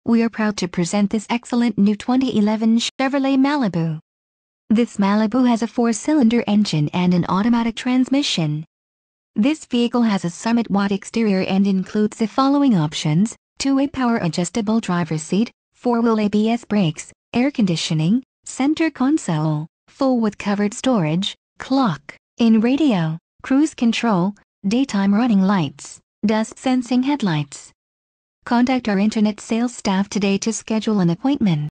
We are proud to present this excellent new 2011 Chevrolet Malibu. This Malibu has a 4-cylinder engine and an automatic transmission. This vehicle has a Summit White exterior and includes the following options: 2-way power adjustable driver's seat, 4-wheel ABS brakes, air conditioning, center console, full with covered storage, clock, in radio, cruise control, daytime running lights, dust sensing headlights. Contact our internet sales staff today to schedule an appointment.